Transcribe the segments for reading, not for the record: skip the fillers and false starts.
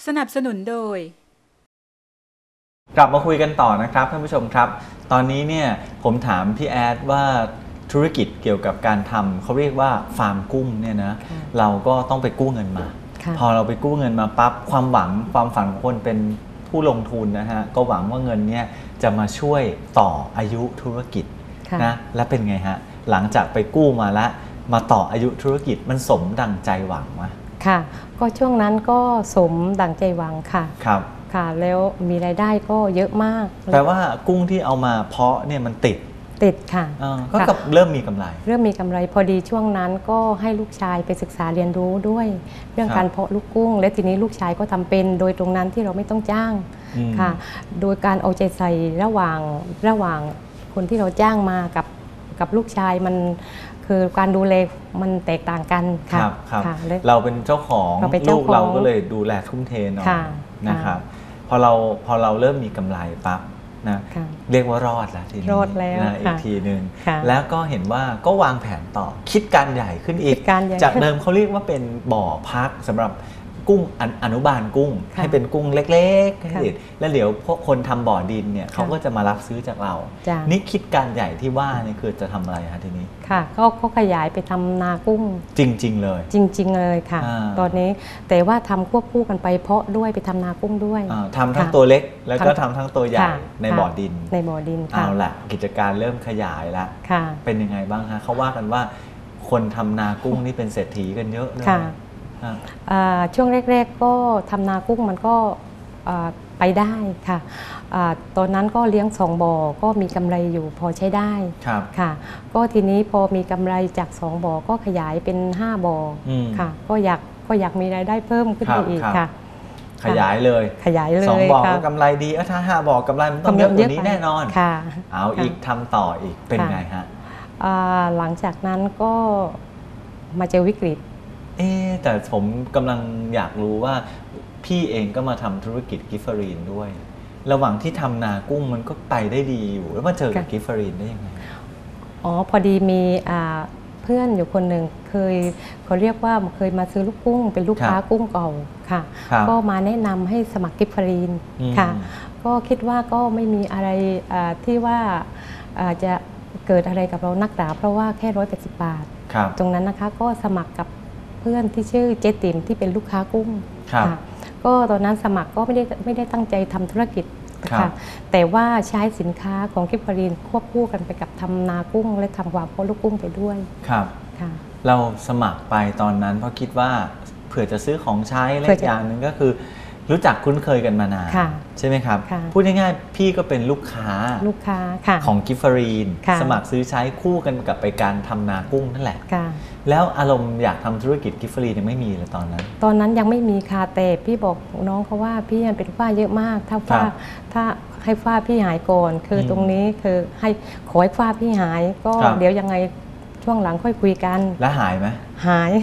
สนับสนุนโดยกลับมาคุยกันต่อนะครับท่านผู้ชมครับตอนนี้เนี่ยผมถามพี่แอดว่าธุรกิจเกี่ยวกับการทำเขาเรียกว่าฟาร์มกุ้งเนี่ยนะเราก็ต้องไปกู้เงินมาพอเราไปกู้เงินมาปั๊บความฝันของคนเป็นผู้ลงทุนนะฮะก็หวังว่าเงินเนี่ยจะมาช่วยต่ออายุธุรกิจนะและเป็นไงฮะหลังจากไปกู้มาแล้วมาต่ออายุธุรกิจมันสมดั่งใจหวังไหมค่ะก็ช่วงนั้นก็สมดั่งใจหวังค่ะครับค่ะแล้วมีรายได้ก็เยอะมากแปลว่ากุ้งที่เอามาเพาะเนี่ยมันติดค่ะก็เริ่มมีกำไรพอดีช่วงนั้นก็ให้ลูกชายไปศึกษาเรียนรู้ด้วยเรื่องการเพาะลูกกุ้งและทีนี้ลูกชายก็ทำเป็นโดยตรงนั้นที่เราไม่ต้องจ้างค่ะโดยการเอาใจใส่ระหว่างคนที่เราจ้างมากับลูกชายมันคือการดูแลมันแตกต่างกันค่ะเราเป็นเจ้าของลูกเราก็เลยดูแลทุ่มเทหน่อยนะครับพอเราเริ่มมีกำไรปั๊บนะเรียกว่ารอดแล้วทีนี้อีกทีหนึ่งแล้วก็เห็นว่าก็วางแผนต่อคิดการใหญ่ขึ้นอีกจากเดิมเขาเรียกว่าเป็นบ่อพักสำหรับกุ้งอนุบาลกุ้งให้เป็นกุ้งเล็กๆให้ติดแล้วเดี๋ยวพวกคนทำบ่อดินเนี่ยเขาก็จะมารับซื้อจากเรานี่คิดการใหญ่ที่ว่านี่คือจะทำอะไรคะทีนี้ค่ะก็ขยายไปทำนากุ้งจริงๆเลยค่ะตอนนี้แต่ว่าทำควบคู่กันไปเพาะด้วยไปทำนากุ้งด้วยทำทั้งตัวเล็กแล้วก็ทำทั้งตัวใหญ่ในบ่อดินเอาละกิจการเริ่มขยายแล้วเป็นยังไงบ้างคะเขาว่ากันว่าคนทำนากุ้งนี่เป็นเศรษฐีกันเยอะเลยช่วงแรกๆก็ทำนากุ้งมันก็ไปได้ค่ะตอนนั้นก็เลี้ยง2 บ่อก็มีกำไรอยู่พอใช้ได้ค่ะก็ทีนี้พอมีกำไรจาก2 บ่อก็ขยายเป็น5 บ่อค่ะก็อยากมีรายได้เพิ่มขึ้นไปอีกค่ะขยายเลย2 บ่อก็กำไรดีถ้า5 บ่อกำไรมันต้องเยอะกว่านี้แน่นอนเอาอีกทำต่ออีกเป็นไงฮะหลังจากนั้นก็มาเจอวิกฤตแต่ผมกำลังอยากรู้ว่าพี่เองก็มาทำธุรกิจกิฟเฟอรีนด้วยระหว่างที่ทำนากุ้งมันก็ไปได้ดีอยู่แล้วมาเจอกับกิฟเฟอรีนได้ยังไงพอดีมีเพื่อนอยู่คนหนึ่งเขาเรียกว่าเคยมาซื้อลูกกุ้งเป็นลูกค้ากุ้งเก่าค่ะก็มาแนะนำให้สมัครกิฟเฟอรีนค่ะก็คิดว่าก็ไม่มีอะไรที่ว่าจะเกิดอะไรกับเรานักหนาเพราะว่าแค่180 บาทตรงนั้นนะคะก็สมัครกับเพื่อนที่ชื่อเจติมที่เป็นลูกค้ากุ้งค่ะก็ตอนนั้นสมัครก็ไม่ได้ตั้งใจทำธุรกิจค่ะแต่ว่าใช้สินค้าของกิฟเฟอรีนควบคู่กันไปกับทำนากุ้งและทำฟาร์มเพาะลูกกุ้งไปด้วยครับเราสมัครไปตอนนั้นเพราะคิดว่าเผื่อจะซื้อของใช้และอย่างหนึ่งก็คือรู้จักคุ้นเคยกันมานานใช่ไหมครับพูดง่ายๆพี่ก็เป็นลูกค้าของกิฟเฟอรีนสมัครซื้อใช้คู่กันกับไปการทำนากุ้งนั่นแหละแล้วอารมณ์อยากทำธุรกิจกิฟเฟอรีนยังไม่มีเลยตอนนั้นยังไม่มีค่ะแต่พี่บอกน้องเขาว่าพี่ยังเป็นฝ้าเยอะมากถ้าให้ฝ้าพี่หายก่อนคือตรงนี้คือให้ขอให้ฝ้าพี่หายก็เดี๋ยวยังไงช่วงหลังค่อยคุยกันแล้วหายไหมหาย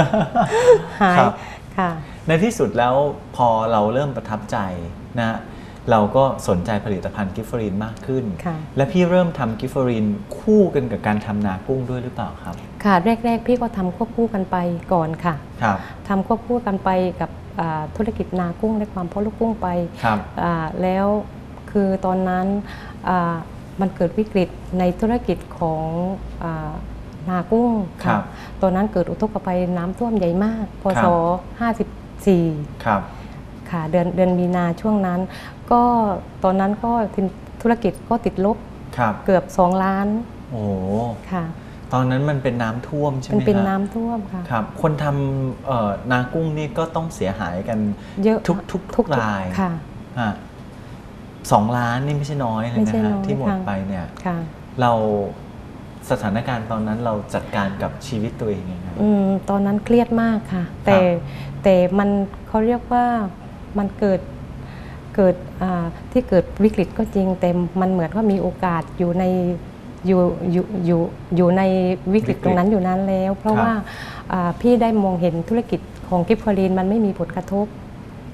ค่ะในที่สุดแล้วพอเราเริ่มประทับใจนะเราก็สนใจผลิตภัณฑ์กิฟเฟอรีนมากขึ้นและพี่เริ่มทำกิฟเฟอรีนคู่กันกับการทำนากุ้งด้วยหรือเปล่าครับค่ะแรกๆพี่ก็ทำควบคู่กันไปก่อนค่ะทำควบคู่กันไปกับธุรกิจนากุ้งและความเพาะลูกกุ้งไปแล้วคือตอนนั้นมันเกิดวิกฤตในธุรกิจของนากุ้งค่ะตอนนั้นเกิดอุทกภัยน้ำท่วมใหญ่มากพศ54ค่ะเดือนมีนาช่วงนั้นก็ตอนนั้นก็ธุรกิจก็ติดลบเกือบ2 ล้านโอ้ค่ะตอนนั้นมันเป็นน้ำท่วมใช่ไหมเป็นน้ำท่วมค่ะครับคนทำนากุ้งนี่ก็ต้องเสียหายกันเยอะทุกรายค่ะ2 ล้านนี่ไม่ใช่น้อยเลยนะฮะที่หมดไปเนี่ยเราสถานการณ์ตอนนั้นเราจัดการกับชีวิตตัวเองยังไงตอนนั้นเครียดมากค่ะแต่มันเขาเรียกว่ามันเกิดที่เกิดวิกฤตก็จริงแต่มันเหมือนว่ามีโอกาสอยู่ในวิกฤตตรงนั้นอยู่นั้นแล้วเพราะว่าพี่ได้มองเห็นธุรกิจของกิฟเฟอรีนมันไม่มีผลกระทบ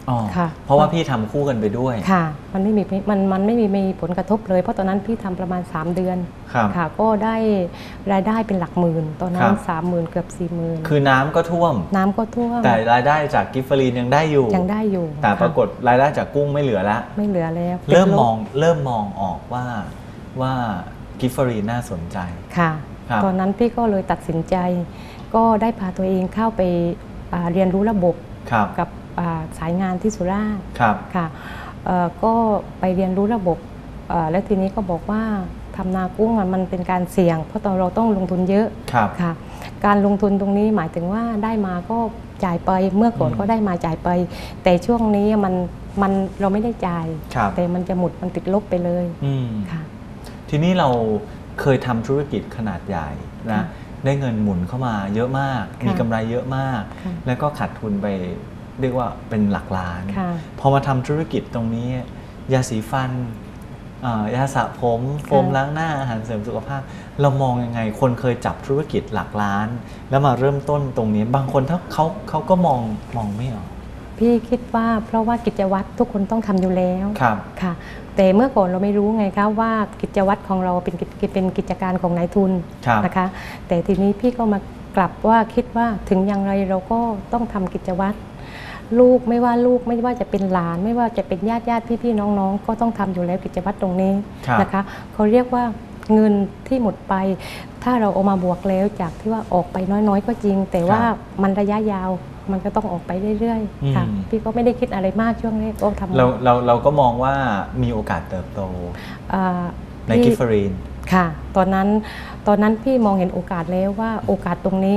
ค่ะเพราะว่าพี่ทำคู่กันไปด้วยค่ะมันไม่มีผลกระทบเลยเพราะตอนนั้นพี่ทำประมาณ3 เดือนค่ะก็ได้รายได้เป็นหลักหมื่นตอนนั้น30,000เกือบ40,000 คือน้ำก็ท่วมแต่รายได้จากกิฟเฟอรีนยังได้อยู่แต่ปรากฏรายได้จากกุ้งไม่เหลือแล้วเริ่มมองออกว่ากิฟเฟอรีนน่าสนใจค่ะตอนนั้นพี่ก็เลยตัดสินใจก็ได้พาตัวเองเข้าไปเรียนรู้ระบบกับสายงานที่สุราษฎร์ค่ะก็ไปเรียนรู้ระบบแล้วทีนี้ก็บอกว่าทำนากุ้งมันเป็นการเสี่ยงเพราะตอนเราต้องลงทุนเยอะค่ะการลงทุนตรงนี้หมายถึงว่าได้มาก็จ่ายไปเมื่อก่อนก็ได้มาจ่ายไปแต่ช่วงนี้มันเราไม่ได้จ่ายแต่มันจะหมดมันติดลบไปเลยค่ะทีนี้เราเคยทำธุรกิจขนาดใหญ่นะได้เงินหมุนเข้ามาเยอะมากมีกำไรเยอะมากแล้วก็ขาดทุนไปเรียกว่าเป็นหลักล้านพอมาทำธุรกิจตรงนี้ยาสีฟันยาสระผมโฟมล้างหน้าอาหารเสริมสุขภาพเรามองยังไงคนเคยจับธุรกิจหลักล้านแล้วมาเริ่มต้นตรงนี้บางคนถ้าเขาก็มองไม่ออกพี่คิดว่าเพราะว่ากิจวัตรทุกคนต้องทำอยู่แล้วค่ะแต่เมื่อก่อนเราไม่รู้ไงคะว่ากิจวัตรของเราเป็นกิจการของนายทุนนะคะแต่ทีนี้พี่ก็มากลับว่าคิดว่าถึงอย่างไรเราก็ต้องทำกิจวัตรลูกไม่ว่าจะเป็นหลานไม่ว่าจะเป็นญาติพี่น้องก็ต้องทำอยู่แล้วกิจวัตรตรงนี้นะคะเขาเรียกว่าเงินที่หมดไปถ้าเราเอามาบวกแล้วจากที่ว่าออกไปน้อยก็จริงแต่ว่ามันระยะยาวมันก็ต้องออกไปเรื่อยๆค่ะพี่ก็ไม่ได้คิดอะไรมากช่วงแรกก็ทำเราก็มองว่ามีโอกาสเติบโตในกิฟเฟอรีนค่ะตอนนั้นพี่มองเห็นโอกาสแล้วว่าโอกาสตรงนี้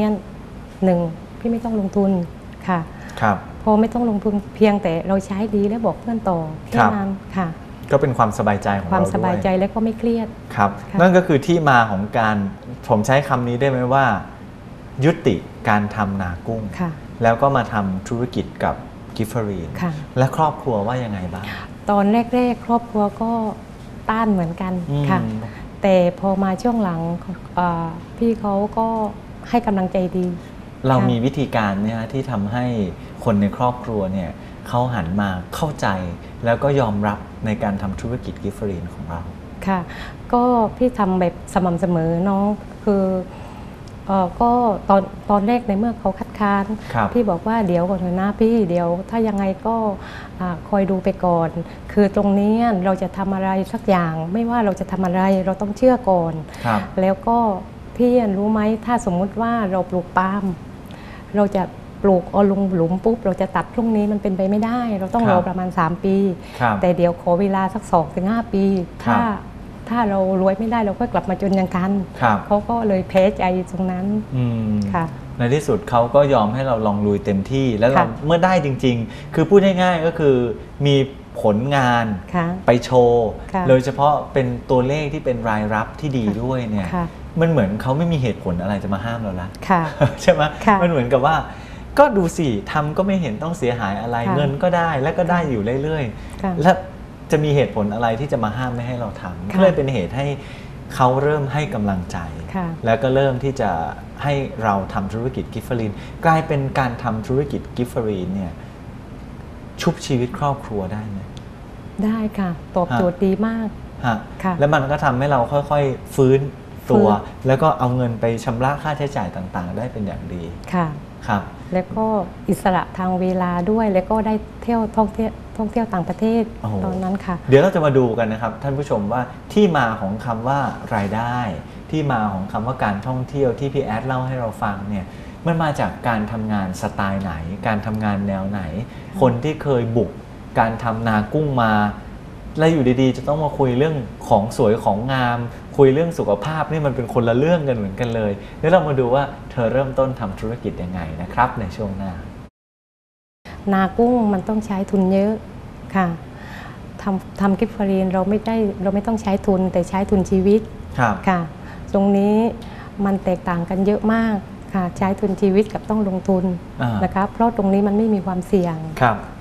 1พี่ไม่ต้องลงทุนค่ะพอไม่ต้องลงทุนเพียงแต่เราใช้ดีและบอกเพื่อนต่อแค่นั้นค่ะก็เป็นความสบายใจของเราด้วยความสบายใจและก็ไม่เครียดครับนั่นก็คือที่มาของการผมใช้คำนี้ได้ไหมว่ายุติการทำนากุ้งแล้วก็มาทำธุรกิจกับกิฟเฟอรีนและครอบครัวว่ายังไงบ้างตอนแรกๆครอบครัวก็ต้านเหมือนกันค่ะแต่พอมาช่วงหลังพี่เขาก็ให้กำลังใจดีเรามีวิธีการเนี่ยที่ทำให้คนในครอบครัวเนี่ยเขาหันมาเข้าใจแล้วก็ยอมรับในการทำธุรกิจกิฟเฟอรีนของเราค่ะก็พี่ทำแบบสม่ำเสมอเนาะคือก็ตอนแรกในเมื่อเขาคัดค้านพี่บอกว่าเดี๋ยวก่อนนะพี่เดี๋ยวถ้ายังไงก็คอยดูไปก่อนคือตรงนี้เราจะทำอะไรสักอย่างไม่ว่าเราจะทำอะไรเราต้องเชื่อก่อนแล้วก็พี่รู้ไหมถ้าสมมุติว่าเราปลูกปาล์มเราจะปลูกเอาลงหลุมปุ๊บเราจะตัดพรุ่งนี้มันเป็นไปไม่ได้เราต้องรอประมาณ3 ปีแต่เดี๋ยวขอเวลาสัก2-5 ปีถ้าเรารวยไม่ได้เราก็กลับมาจนยังกันเขาก็เลยแพ้ใจตรงนั้นค่ะในที่สุดเขาก็ยอมให้เราลองลุยเต็มที่แล้วเราเมื่อได้จริงๆคือพูดง่ายๆก็คือมีผลงานไปโชว์โดยเฉพาะเป็นตัวเลขที่เป็นรายรับที่ดีด้วยเนี่ยมันเหมือนเขาไม่มีเหตุผลอะไรจะมาห้ามเราละใช่ไหมมันเหมือนกับว่าก็ดูสิทำก็ไม่เห็นต้องเสียหายอะไรเงินก็ได้และก็ได้อยู่เรื่อยๆและจะมีเหตุผลอะไรที่จะมาห้ามไม่ให้เราทำก็เลยเป็นเหตุให้เขาเริ่มให้กำลังใจแล้วก็เริ่มที่จะให้เราทำธุรกิจกิฟเฟอรีนกลายเป็นการทำธุรกิจกิฟเฟอรีนเนี่ยชุบชีวิตครอบครัวได้ไหมได้ค่ะตอบโจทย์ดีมากแล้วมันก็ทำให้เราค่อยๆฟื้นตัวแล้วก็เอาเงินไปชำระค่าใช้จ่ายต่างๆได้เป็นอย่างดีค่ะครับแล้วก็อิสระทางเวลาด้วยแล้วก็ได้ท่องเที่ยวต่างประเทศตอนนั้นค่ะเดี๋ยวเราจะมาดูกันนะครับท่านผู้ชมว่าที่มาของคำว่ารายได้ที่มาของคำว่าการท่องเที่ยวที่พี่แอดเล่าให้เราฟังเนี่ยมันมาจากการทำงานสไตล์ไหนการทำงานแนวไหนคนที่เคยบุกการทำนากุ้งมาแล้วอยู่ดีๆจะต้องมาคุยเรื่องของสวยของงามคุยเรื่องสุขภาพนี่มันเป็นคนละเรื่องกันเหมือนกันเลยแล้วเรามาดูว่าเธอเริ่มต้นทำธุรกิจยังไงนะครับในช่วงหน้านากุ้งมันต้องใช้ทุนเยอะค่ะทำกิฟเฟอรีนเราไม่ต้องใช้ทุนแต่ใช้ทุนชีวิตค่ะตรงนี้มันแตกต่างกันเยอะมากค่ะใช้ทุนชีวิตกับต้องลงทุนนะคะเพราะตรงนี้มันไม่มีความเสี่ยง